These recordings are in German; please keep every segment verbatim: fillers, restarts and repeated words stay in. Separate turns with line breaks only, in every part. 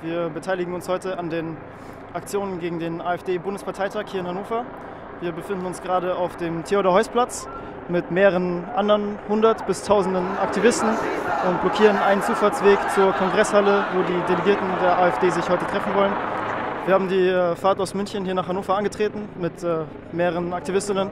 Wir beteiligen uns heute an den Aktionen gegen den AfD-Bundesparteitag hier in Hannover. Wir befinden uns gerade auf dem Theodor-Heuss-Platz mit mehreren anderen hundert bis tausenden Aktivisten und blockieren einen Zufahrtsweg zur Kongresshalle, wo die Delegierten der AfD sich heute treffen wollen. Wir haben die Fahrt aus München hier nach Hannover angetreten mit äh, mehreren Aktivistinnen,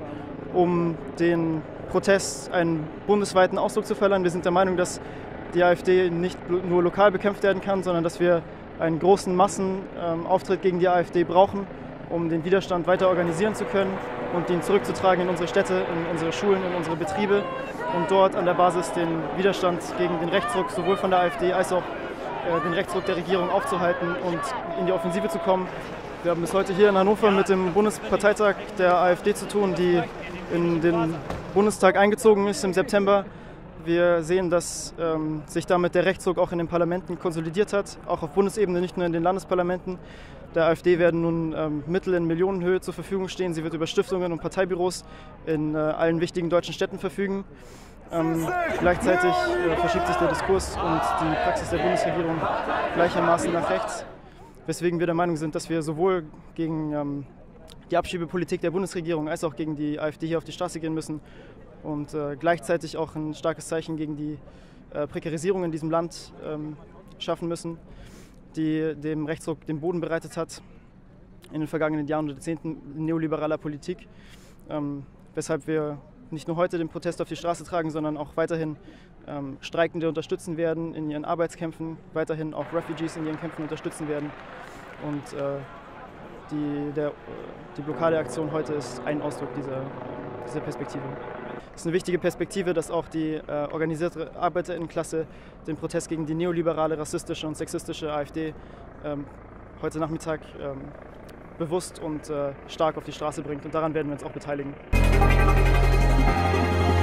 um den Protest einen bundesweiten Ausdruck zu verleihen. Wir sind der Meinung, dass die AfD nicht nur lokal bekämpft werden kann, sondern dass wir einen großen Massenauftritt gegen die AfD brauchen, um den Widerstand weiter organisieren zu können und ihn zurückzutragen in unsere Städte, in unsere Schulen, in unsere Betriebe und dort an der Basis den Widerstand gegen den Rechtsruck sowohl von der AfD als auch äh, den Rechtsruck der Regierung aufzuhalten und in die Offensive zu kommen. Wir haben es heute hier in Hannover mit dem Bundesparteitag der AfD zu tun, die in den Bundestag eingezogen ist im September. Wir sehen, dass ähm, sich damit der Rechtsruck auch in den Parlamenten konsolidiert hat, auch auf Bundesebene, nicht nur in den Landesparlamenten. Der AfD werden nun ähm, Mittel in Millionenhöhe zur Verfügung stehen. Sie wird über Stiftungen und Parteibüros in äh, allen wichtigen deutschen Städten verfügen. Ähm, gleichzeitig äh, verschiebt sich der Diskurs und die Praxis der Bundesregierung gleichermaßen nach rechts, weswegen wir der Meinung sind, dass wir sowohl gegen ähm, die Abschiebepolitik der Bundesregierung als auch gegen die AfD hier auf die Straße gehen müssen und äh, gleichzeitig auch ein starkes Zeichen gegen die äh, Prekarisierung in diesem Land ähm, schaffen müssen, die dem Rechtsruck den Boden bereitet hat in den vergangenen Jahren und Jahrzehnten neoliberaler Politik, ähm, weshalb wir nicht nur heute den Protest auf die Straße tragen, sondern auch weiterhin ähm, Streikende unterstützen werden in ihren Arbeitskämpfen, weiterhin auch Refugees in ihren Kämpfen unterstützen werden. Und äh, die, der, die Blockadeaktion heute ist ein Ausdruck dieser, dieser Perspektive. Es ist eine wichtige Perspektive, dass auch die äh, organisierte Arbeiterinnenklasse den Protest gegen die neoliberale, rassistische und sexistische AfD ähm, heute Nachmittag ähm, bewusst und äh, stark auf die Straße bringt. Und daran werden wir uns auch beteiligen.